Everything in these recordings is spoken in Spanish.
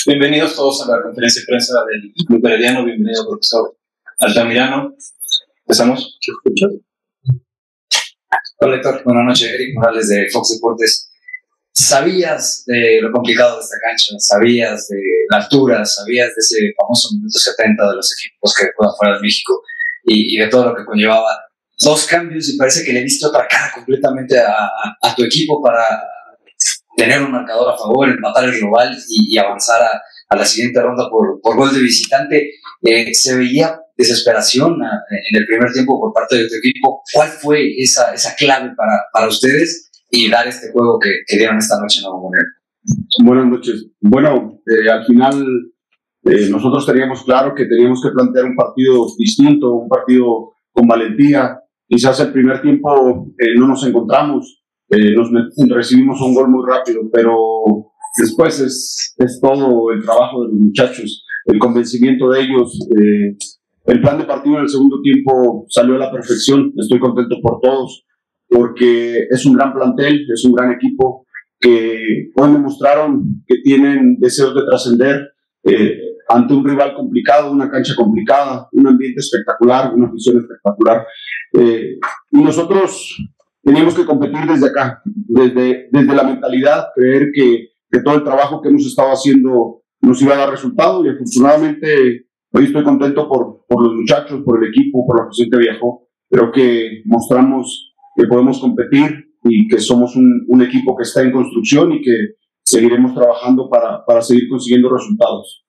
Bienvenidos todos a la conferencia de prensa del Club Herediano. Bienvenido, profesor Altamirano. ¿Empezamos? ¿Se escucha? Hola, Héctor. Buenas noches. Eric Morales de Fox Deportes. ¿Sabías de lo complicado de esta cancha? ¿Sabías de la altura? ¿Sabías de ese famoso minuto 70 de los equipos que juegan fuera de México y de todo lo que conllevaba? Dos cambios y parece que le diste otra cara completamente a tu equipo para tener un marcador a favor, empatar el global y avanzar a la siguiente ronda por gol de visitante. Se veía desesperación en el primer tiempo por parte de tu equipo. ¿Cuál fue esa clave para ustedes y dar este juego que dieron esta noche en Nuevo Monero? Buenas noches. Bueno, al final nosotros teníamos claro que teníamos que plantear un partido distinto, un partido con valentía. Quizás el primer tiempo no nos encontramos, recibimos un gol muy rápido, pero después es todo el trabajo de los muchachos, el convencimiento de ellos. El plan de partido en el segundo tiempo salió a la perfección. Estoy contento por todos, porque es un gran plantel, es un gran equipo que hoy me mostraron que tienen deseos de trascender ante un rival complicado, una cancha complicada, un ambiente espectacular, una afición espectacular. Y nosotros teníamos que competir desde acá, desde la mentalidad, creer que todo el trabajo que hemos estado haciendo nos iba a dar resultado, y afortunadamente hoy estoy contento por los muchachos, por el equipo, por la afición que viajó. Creo que mostramos que podemos competir y que somos un equipo que está en construcción y que seguiremos trabajando para seguir consiguiendo resultados.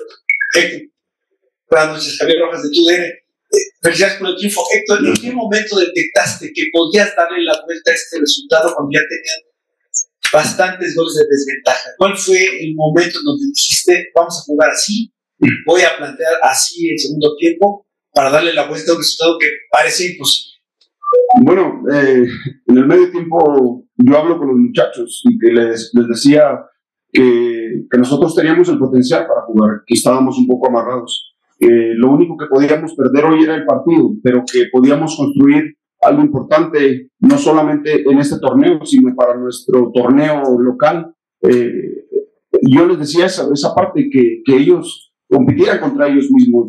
Buenas noches, Javier Rojas de TUDN. Felicidades por el triunfo. Héctor, ¿en qué momento detectaste que podías darle la vuelta a este resultado cuando ya tenían bastantes goles de desventaja? ¿Cuál fue el momento en donde dijiste, vamos a jugar así, voy a plantear así el segundo tiempo para darle la vuelta a un resultado que parecía imposible? Bueno, en el medio tiempo yo hablo con los muchachos y que les decía que nosotros teníamos el potencial para jugar, que estábamos un poco amarrados. Lo único que podíamos perder hoy era el partido, pero que podíamos construir algo importante, no solamente en este torneo, sino para nuestro torneo local. Yo les decía esa parte, que ellos compitieran contra ellos mismos,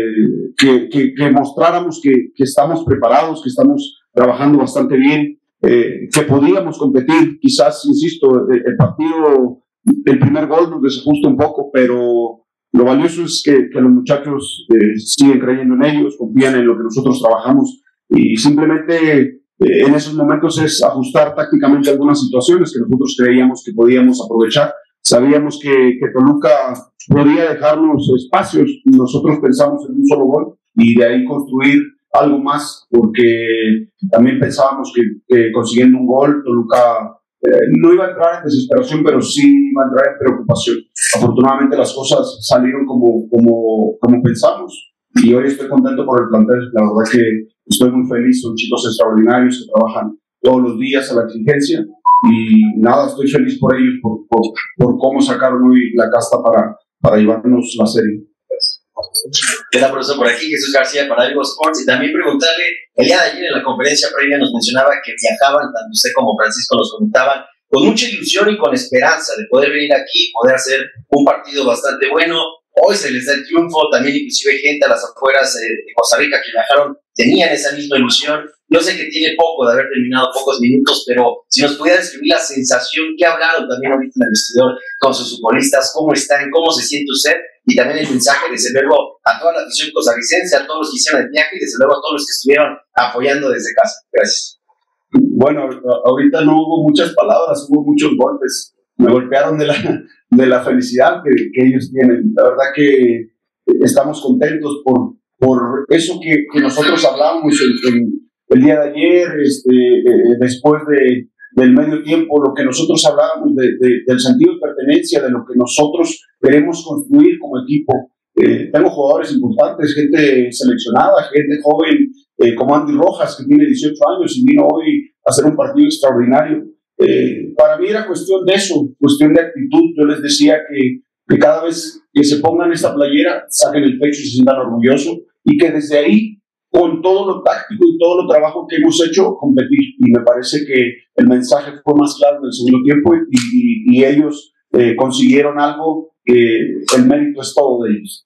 que mostráramos que estamos preparados, que estamos trabajando bastante bien, que podíamos competir. Quizás, insisto, el partido, el primer gol nos desajusta un poco, pero lo valioso es que los muchachos siguen creyendo en ellos, confían en lo que nosotros trabajamos, y simplemente en esos momentos es ajustar tácticamente algunas situaciones que nosotros creíamos que podíamos aprovechar. Sabíamos que Toluca podía dejarnos espacios. Nosotros pensamos en un solo gol y de ahí construir algo más, porque también pensábamos que consiguiendo un gol Toluca no iba a entrar en desesperación, pero sí iba a entrar en preocupación. Afortunadamente las cosas salieron como pensamos, y hoy estoy contento por el plantel. La verdad que estoy muy feliz. Son chicos extraordinarios que trabajan todos los días a la exigencia, y nada, estoy feliz por ellos, por cómo sacaron hoy la casta para llevarnos la serie. Queda por eso por aquí Jesús García para Vivo Sports, y también preguntarle, el día de ayer en la conferencia previa nos mencionaba que viajaban, tanto usted como Francisco nos comentaban, con mucha ilusión y con esperanza de poder venir aquí, poder hacer un partido bastante bueno. Hoy se les da el triunfo, también inclusive gente a las afueras de Costa Rica que viajaron tenían esa misma ilusión. Yo sé que tiene poco de haber terminado, pocos minutos, pero si nos pudiera describir la sensación que hablaron también ahorita en el vestidor con sus futbolistas, cómo están, cómo se siente usted, y también el mensaje desde luego a toda la afición costarricense, a todos los que hicieron el viaje y desde luego a todos los que estuvieron apoyando desde casa. Gracias. Bueno, ahorita no hubo muchas palabras, hubo muchos golpes. Me golpearon de la felicidad que ellos tienen. La verdad que estamos contentos por eso que nosotros hablábamos el día de ayer, después del medio tiempo, lo que nosotros hablábamos del sentido de pertenencia, de lo que nosotros queremos construir como equipo. Tengo jugadores importantes, gente seleccionada, gente joven, como Andy Rojas, que tiene 18 años y vino hoy a hacer un partido extraordinario. Para mí era cuestión de eso, cuestión de actitud. Yo les decía que cada vez que se pongan esta playera, saquen el pecho y se sientan orgullosos, y que desde ahí, con todo lo táctico y todo lo trabajo que hemos hecho, competir. Y me parece que el mensaje fue más claro en el segundo tiempo, y ellos consiguieron algo el mérito es todo de ellos.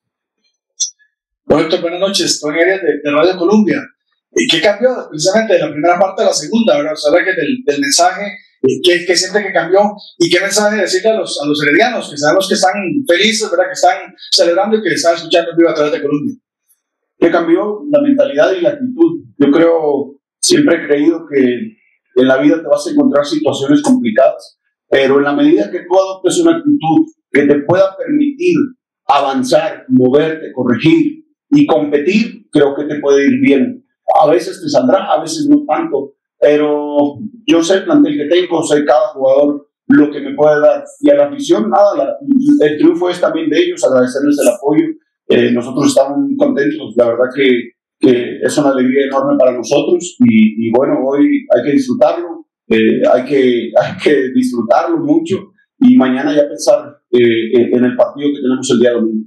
Don Héctor, buenas noches. Tony Arias de Radio Colombia. ¿Qué cambió precisamente de la primera parte a la segunda? ¿Verdad? O sea, que del mensaje, ¿qué siente que cambió? ¿Y qué mensaje decirle a los heredianos, que sabemos que están felices, ¿verdad? Que están celebrando y que están escuchando en vivo a través de Colombia? ¿Qué cambió? La mentalidad y la actitud. Yo creo, siempre he creído que en la vida te vas a encontrar situaciones complicadas, pero en la medida que tú adoptes una actitud que te pueda permitir avanzar, moverte, corregir y competir, creo que te puede ir bien. A veces te saldrá, a veces no tanto, pero yo sé el plantel que tengo, sé cada jugador lo que me puede dar. Y a la afición, nada, el triunfo es también de ellos, agradecerles el apoyo. Nosotros estamos muy contentos, la verdad que es una alegría enorme para nosotros y bueno, hoy hay que disfrutarlo, hay que disfrutarlo mucho y mañana ya pensar en el partido que tenemos el día domingo.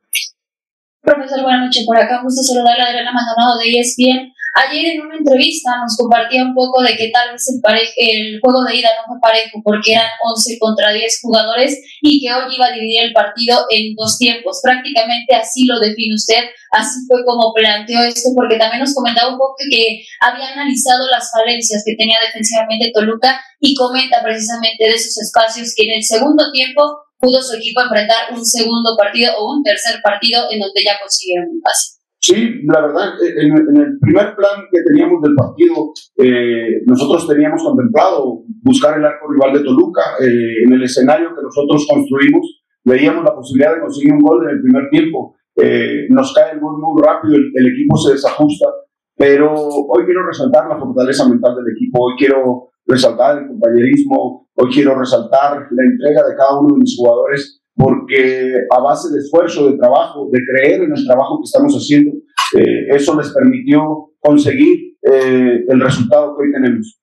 Profesor, buenas noches. Por acá, gusto saludarle a Adriana Maldonado de ESPN. Ayer en una entrevista nos compartía un poco de que tal vez el juego de ida no fue parejo porque eran 11 contra 10 jugadores y que hoy iba a dividir el partido en 2 tiempos. Prácticamente así lo define usted, así fue como planteó esto, porque también nos comentaba un poco que había analizado las falencias que tenía defensivamente Toluca y comenta precisamente de esos espacios que en el segundo tiempo pudo su equipo enfrentar un segundo partido o un tercer partido en donde ya consiguieron un pase. Sí, la verdad, en el primer plan que teníamos del partido, nosotros teníamos contemplado buscar el arco rival de Toluca. En el escenario que nosotros construimos, veíamos la posibilidad de conseguir un gol en el primer tiempo. Nos cae el gol muy rápido, el equipo se desajusta, pero hoy quiero resaltar la fortaleza mental del equipo, hoy quiero resaltar el compañerismo, hoy quiero resaltar la entrega de cada uno de mis jugadores, porque a base de esfuerzo, de trabajo, de creer en el trabajo que estamos haciendo, eso les permitió conseguir el resultado que hoy tenemos.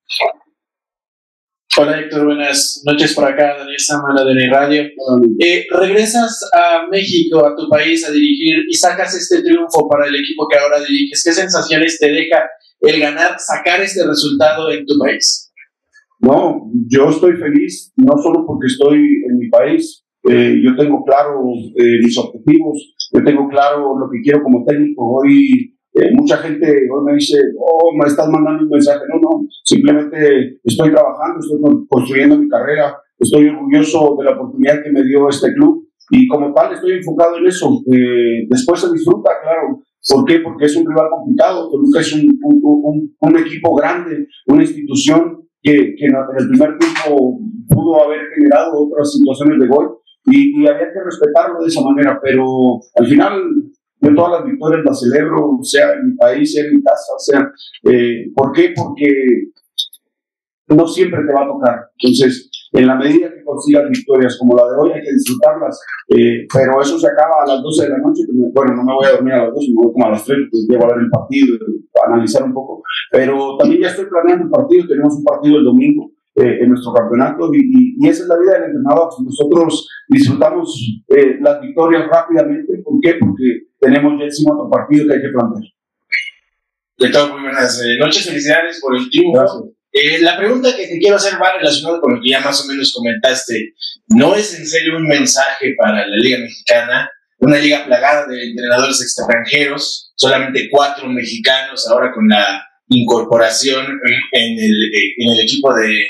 Hola Héctor, buenas noches por acá, Daniel Samana de Radio. Regresas a México, a tu país, a dirigir y sacas este triunfo para el equipo que ahora diriges. ¿Qué sensaciones te deja el ganar, sacar este resultado en tu país? No, yo estoy feliz, no solo porque estoy en mi país. Yo tengo claro mis objetivos, yo tengo claro lo que quiero como técnico. Hoy mucha gente hoy me dice, me estás mandando un mensaje. No, simplemente estoy trabajando, estoy construyendo mi carrera, estoy orgulloso de la oportunidad que me dio este club y como tal estoy enfocado en eso. Después se disfruta, claro. ¿Por qué? Porque es un rival complicado. Toluca es un equipo grande, una institución que en el primer tiempo pudo haber generado otras situaciones de gol y había que respetarlo de esa manera, pero al final yo todas las victorias las celebro, sea en mi país, sea en mi casa, sea, ¿por qué? Porque no siempre te va a tocar. Entonces, en la medida que consigas victorias como la de hoy, hay que disfrutarlas, pero eso se acaba a las 12 de la noche. Bueno, no me voy a dormir a las 12, me voy como a las 3, pues llego a ver el partido, a analizar un poco, pero también ya estoy planeando el partido. Tenemos un partido el domingo en nuestro campeonato y esa es la vida del entrenador. Nosotros disfrutamos las victorias rápidamente. ¿Por qué? Porque tenemos ya encima otro partido que hay que plantear. Héctor, muy buenas noches, felicidades por el triunfo. La pregunta que te quiero hacer va relacionada con lo que ya más o menos comentaste. ¿No es en serio un mensaje para la Liga Mexicana? Una liga plagada de entrenadores extranjeros, solamente 4 mexicanos ahora con la incorporación en el equipo de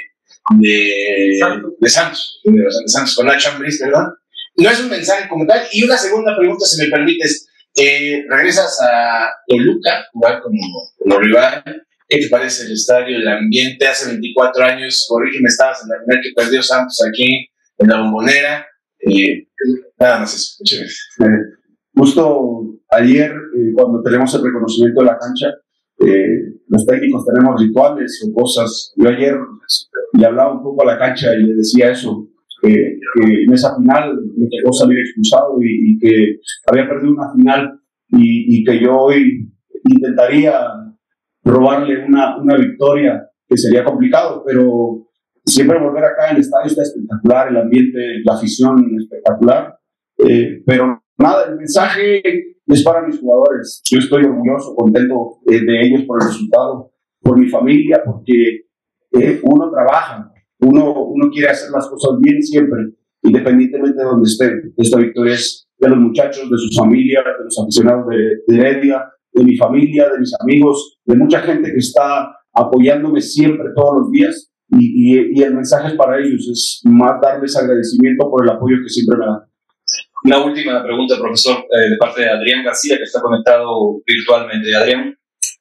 Santos, de Santos con Nacho Ambriz, ¿verdad? No es un mensaje como tal. Y una segunda pregunta, si me permites. Regresas a Toluca, jugar como rival. ¿Qué te parece el estadio, el ambiente? Hace 24 años, corrígeme, estabas en la final que perdió Santos aquí en la Bombonera. Nada más eso. Muchas gracias. Justo ayer, cuando tenemos el reconocimiento de la cancha, los técnicos tenemos rituales o cosas. Yo ayer le hablaba un poco a la cancha y le decía eso, que en esa final me tocó salir expulsado y que había perdido una final y que yo hoy intentaría robarle una victoria, que sería complicado, pero siempre volver acá en el estadio está espectacular, el ambiente, la afición espectacular, pero nada, el mensaje es para mis jugadores. Yo estoy orgulloso, contento de ellos por el resultado, por mi familia, porque uno trabaja, uno quiere hacer las cosas bien siempre, independientemente de donde estén. Esta victoria es de los muchachos, de sus familias, de los aficionados de Heredia, de mi familia, de mis amigos, de mucha gente que está apoyándome siempre, todos los días, y el mensaje es para ellos, es más darles agradecimiento por el apoyo que siempre me dan. Una última pregunta, profesor, de parte de Adrián García, que está conectado virtualmente. Adrián.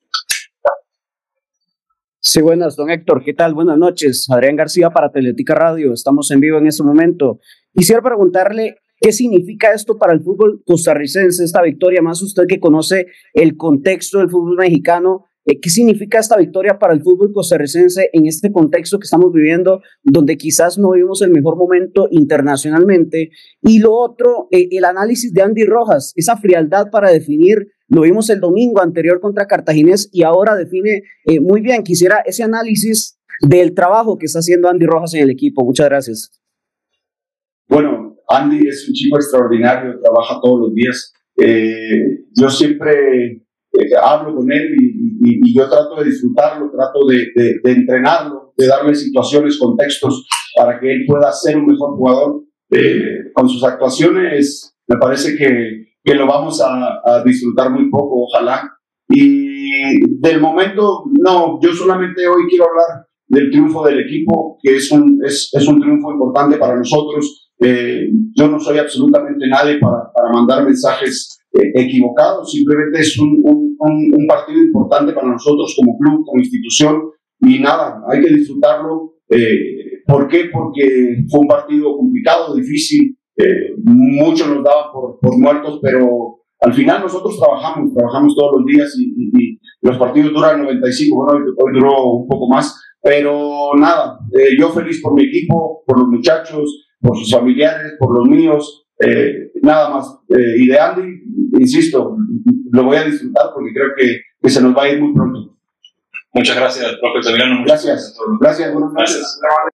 Sí, buenas, don Héctor, ¿qué tal? Buenas noches. Adrián García para Teletica Radio, estamos en vivo en este momento. Quisiera preguntarle qué significa esto para el fútbol costarricense, esta victoria, más usted que conoce el contexto del fútbol mexicano. ¿Qué significa esta victoria para el fútbol costarricense en este contexto que estamos viviendo, donde quizás no vivimos el mejor momento internacionalmente? Y lo otro, el análisis de Andy Rojas, esa frialdad para definir, lo vimos el domingo anterior contra Cartaginés y ahora define muy bien. Quisiera ese análisis del trabajo que está haciendo Andy Rojas en el equipo. Muchas gracias. Bueno, Andy es un chico extraordinario, trabaja todos los días. Yo siempre hablo con él y yo trato de disfrutarlo, trato de entrenarlo, de darle situaciones, contextos para que él pueda ser un mejor jugador. Con sus actuaciones me parece que lo vamos a disfrutar muy poco, ojalá. Y del momento, no, yo solamente hoy quiero hablar del triunfo del equipo, que es un triunfo importante para nosotros. Yo no soy absolutamente nadie para mandar mensajes equivocados, simplemente es un partido importante para nosotros como club, como institución, y nada, hay que disfrutarlo. ¿Por qué? Porque fue un partido complicado, difícil, muchos nos daban por muertos, pero al final nosotros trabajamos todos los días y los partidos duran 95, bueno, hoy duró un poco más, pero nada, yo feliz por mi equipo, por los muchachos, por sus familiares, por los míos, nada más. Y de Andy, insisto, lo voy a disfrutar porque creo que se nos va a ir muy pronto. Muchas gracias, profe Tamirano. Gracias. Buenas noches. Gracias.